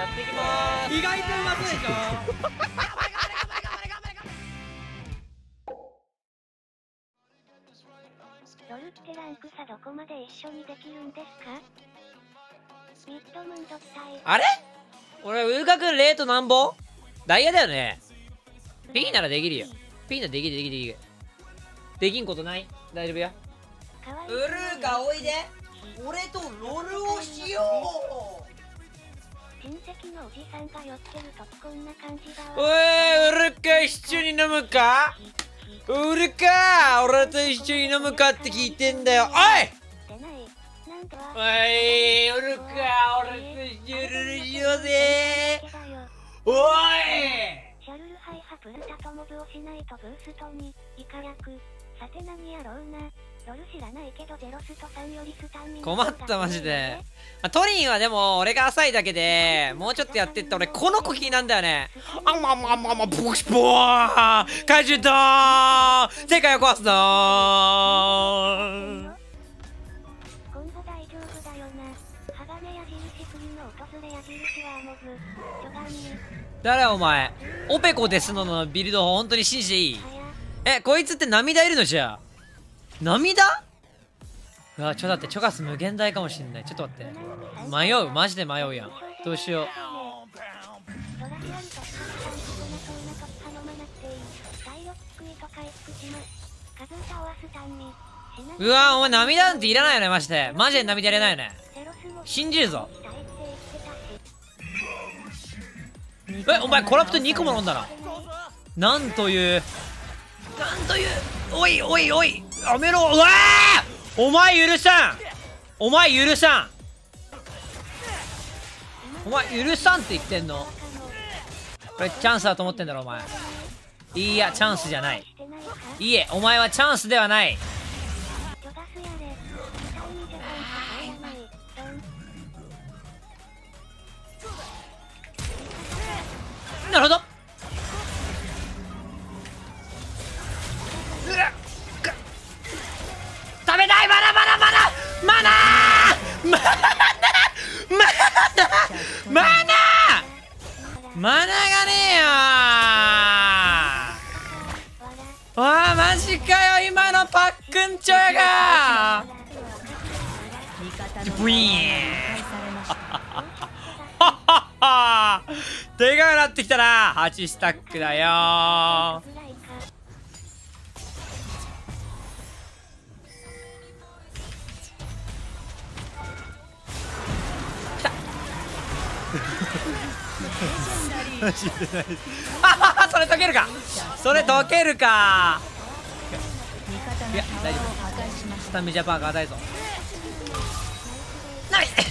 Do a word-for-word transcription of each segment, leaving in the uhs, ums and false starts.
やっていきまーす。 意外とうまそうでしょ。 ロルってランク差どこまで一緒にできるんですか？ミッドムンド期待。 あれ俺ウルカ君レートなんぼダイヤだよね。 P ならできるよ。 P ならできるできるできる。できんことない。大丈夫や。ウルーカおいで。俺とロールをしよう。 親戚のおじさんが寄ってるとこんな感じだおわ。 いウルカ一緒に飲むか。ウルカ俺と一緒に飲むかって聞いてんだよ。おい出ない。なんとは。 おいウルカ俺と一緒にしようぜ。おいシャルルハイハプルタとモブをしないとブーストにイカ役。さて何やろうな。ロル知らないけどゼロストさんよりスタンミナ困ったマジで。トリンはでも俺が浅いだけでもうちょっとやってって俺この子気になんだよね。あんまあんまあんまあんまボキボー怪獣だー世界を壊すぞー。 今後大丈夫だよな。鋼矢印次の訪れ矢印はモブ序盤に。 誰お前オペコですののビルド本当に信じていい。えこいつって涙いるのじゃあ涙。うわちょっと待ってチョガス無限大かもしんない。ちょっと待って迷うマジで迷うやん。どうしよう。うわお前涙なんていらないよねマジで。マジで涙いらないよね。信じるぞ。えお前コラプトにこも飲んだな。なんというなんというおいおいおいやめろ。うわーお前許さんお前許さんお前許さんって言ってんの。これチャンスだと思ってんだろお前。いやチャンスじゃない。いえお前はチャンスではない。なるほど。食べたい。マナマナマナマナーマナマナマナマナがねえよー。わあマジかよ今のパックンチョヤがブイーンはっはっはでかくなってきたな。はちスタックだよー。あそれ解けるかそれ解けるか。いや大丈夫スタミジャパンが硬いぞ。ナイス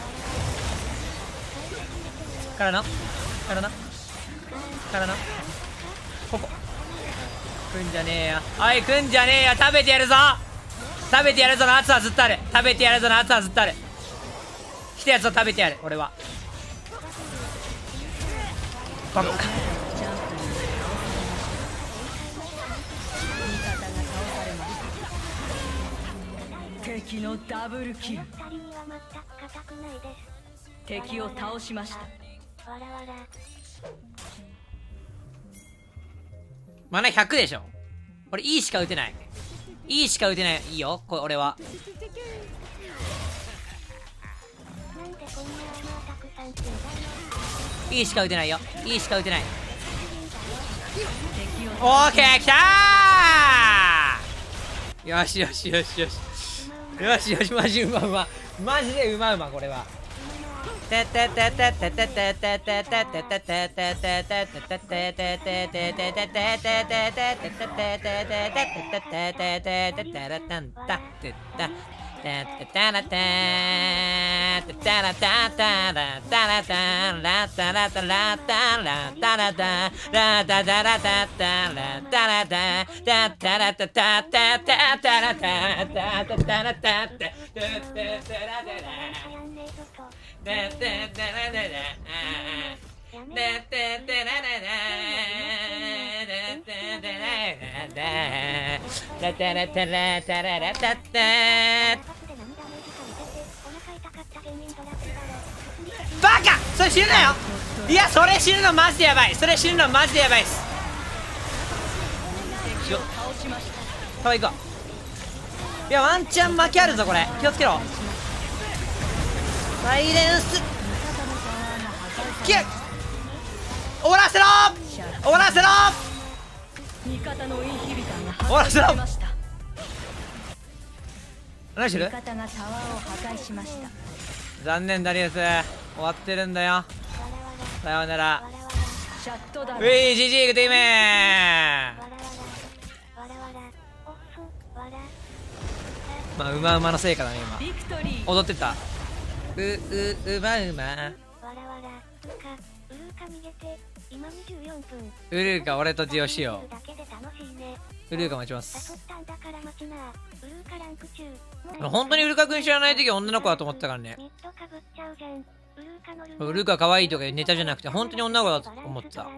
からなからなからなここ来んじゃねえや。おい来んじゃねえや。食べてやるぞ食べてやるぞ。夏はずっとある。食べてやるぞ夏はずっとある。来たやつを食べてやる俺は。バカ敵のダブルキル。敵を倒しました。 マナひゃくでしょ。俺 E しか打てない E しか打てない。いいよこれ俺は。E しか打てないよ E しか打てない。オーケーきたー。よしよしよしよしよしよしマジうまうまマジでうまうまこれは。ててててててててててててててててバカカそれ死ぬなよ。いやそれ死ぬのマジでやばい。それ死ぬのマジでやばいっす。よっさあ行こう。いやワンチャン負けあるぞこれ。気をつけろ。サイレンスキュッ終わらせろ終わらせろ味方のインヒビターが終わらせろ。 破壊しました。 何してる。 味方がタワーを破壊しました。 残念ダリウス終わってるんだよ。さようなら。 シャットダウン。 ウィージジーグティームまあうまうまの成果だね今。 ビクトリー。 踊ってた。うううまうまウルーカ俺とディオしよう。ウルーカ待ちます。本当にウルカ君知らない時は女の子だと思ってたからね。ウルーカ可愛いとかいうネタじゃなくて本当に女の子だと思ってた。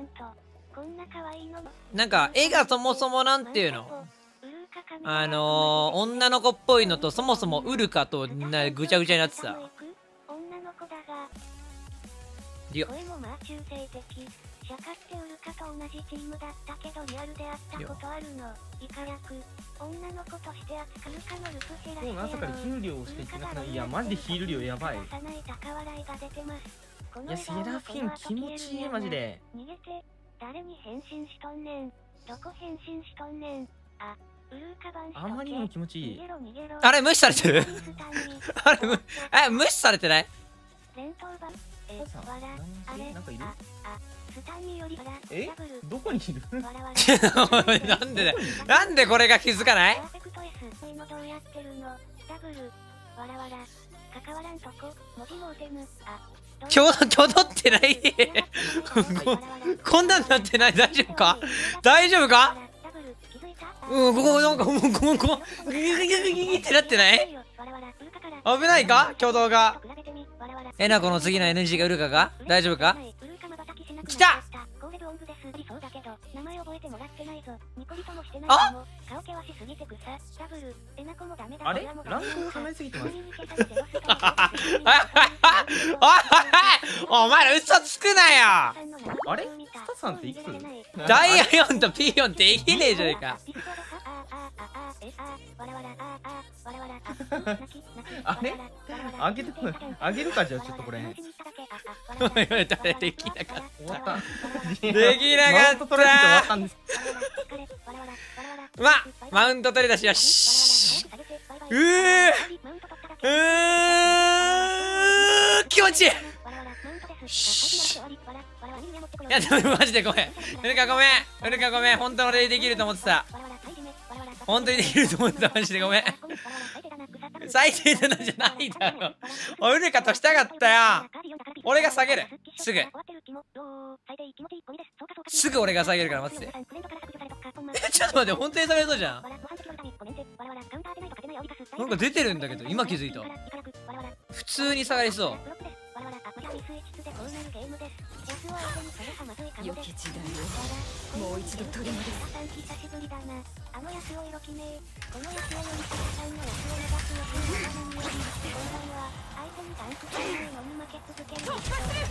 なんか絵がそもそもなんていうのあのー、女の子っぽいのとそもそもウルカとなぐちゃぐちゃになってた。ディオシャカってウルカと同じチームだったけどリアルで会ったことあるの。イカ役女の子として扱うかのルプヘラそう朝からヒール量をしていけなくない。いやマジでヒール量やばい。いやセラフィン気持ちいいマジで。 逃げて誰に変身しとんねん。どこ変身しとんねん。あウルーカ版しとけ。 あまりにも気持ちいい。 あれ無視されてるあれむえ無視されてない。 連投版えわらあれなんかいる。 ああスタンによりわらえダブルどこにいるわらわらなんでだなんでこれが気づかない。 パーフェクト S のどうやってるのダブルわらわら関わらんとこ文字もうてむあきょきょどってないここんなんなってない。大丈夫か大丈夫か。うんここなんかもうここここギギギギギってなってない。危ないか挙動が。えなこの次の エヌジー がウルカか大丈夫か。来たああれランクを離れすぎてます。 お前ら嘘つくなよ。 あれスタさんっていくつ。 ダイヤよんと ピーよん ってできねえじゃねえか。 あれあげてこいあげるか。じゃあちょっとこれできなかった終わったできなかった。 マウント取られて終わったんです。 まマウント取り出しよし。うーうー気持ちいい。いやでもマジでごめんウルカごめんウルカごめん本当の俺できると思ってた。本当にできると思ってた。マジでごめん。最低だなじゃないだろ。おウルカとしたかったよ。俺が下げるすぐすぐ俺が下げるから待ってて。えちょっと待って本当に下げそうじゃん。なんか出てるんだけど今気づいた。普通に下がりそう。 良き時代をもう一度取り戻す。 あの安を色気ねえ。この安をよりさんの安を目指すよしのにより本番は相手にダンクしているのに負け続ける人。肩の中で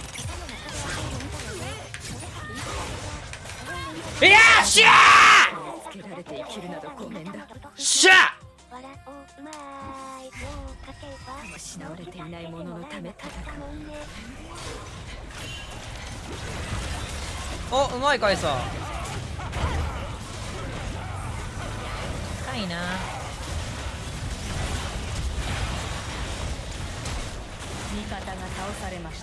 いやーしゃつけられて生きるなどごめんだ。 ーしゃわらおうまーいようかけば失われていないもののため戦う。 おうまいかいさ深いな。 味方が倒されました。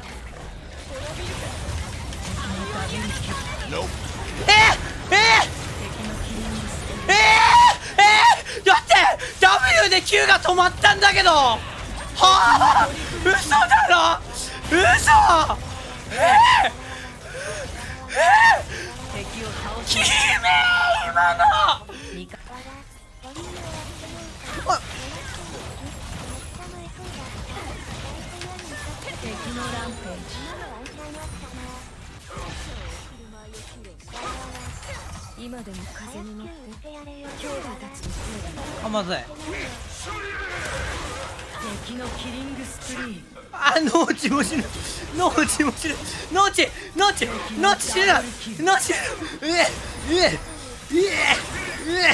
えええええだって ダブリュー で Q が止まったんだけどはあ嘘だろ嘘えー、え敵を倒ー、 しきめえ今の味方敵のランページ。今でも風に乗って兄弟たちのせいであまずい。 敵のキリングスプリー。 ああーノーチも死ぬノーチも死ぬノーチノーチノーチ死ぬなノーチうえうえうえうえ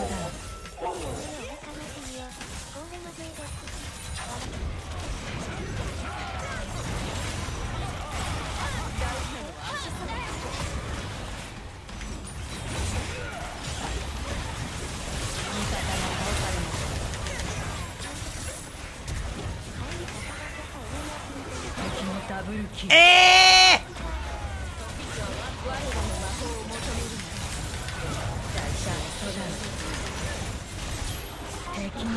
ダブルキル。 ええ敵のトリプルキ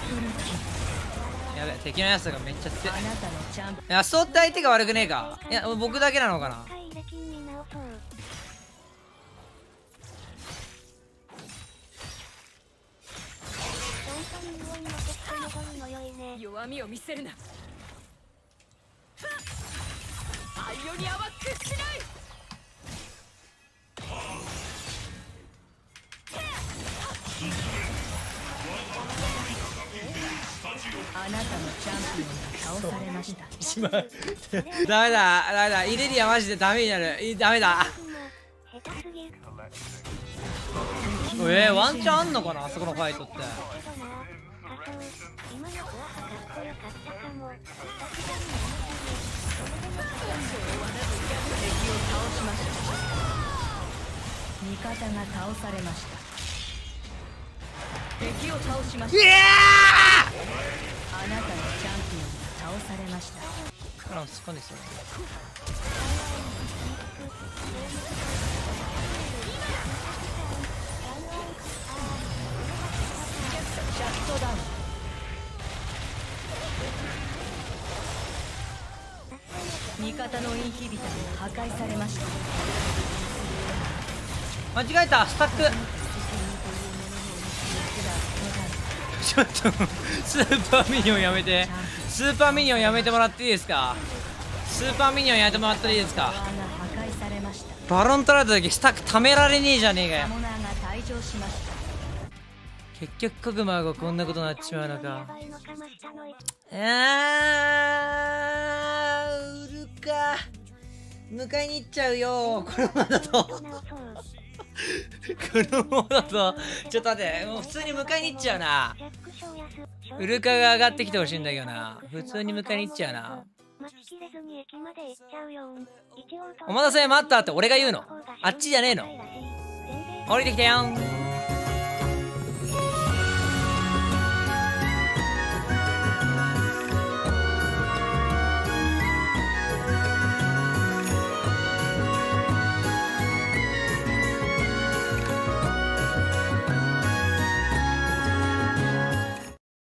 ー、やべ敵のやつがめっちゃ強い。 ル。あなたのチャンピいやそうって相手が悪くねえか。いや僕だけなのかな。 回入れ金に直そう。ちゃんと人間の敵と戻るの良いね。 弱みを見せるな。パイオニアは屈しない。あなたのチャンピオンが倒されました。 しまうダメだダメだイレリアマジでダメになる。いダメだ。 下手すぎる。 えー、ワンチャンあんのかなあそこのファイトって。 けどな、仮想、今のクワハかっこよかったかも。さすがにやめてね。 敵を倒しました。味方が倒されました。敵を倒しました。 いやあなたのチャンピオンが倒されました。 ーあそこですよね。 シャットダウン。味方のインヒビターが破壊されました。 間違えたスタック。ちょっとスーパーミニオンやめて。スーパーミニオンやめてもらっていいですか。スーパーミニオンやめてもらっていいですか。 ワーが破壊されました。 バロン取られた時スタック貯められねえじゃねえかよサ。モナーが退場しました。 結局コグマがこんなことになっちまうのやか。 ばいのかましたのい。 あー売るか。迎えに行っちゃうよこのままだとこ直そう。 のままだとちょっと待ってもう普通に迎えに行っちゃうな。 ジャック小安。 ウルカが上がってきてほしいんだけどな。普通に迎えに行っちゃうな。 待ちきれずに駅まで行っちゃうよん。一応お待たせ待ったって俺が言うの。あっちじゃねえの。降りてきたよん。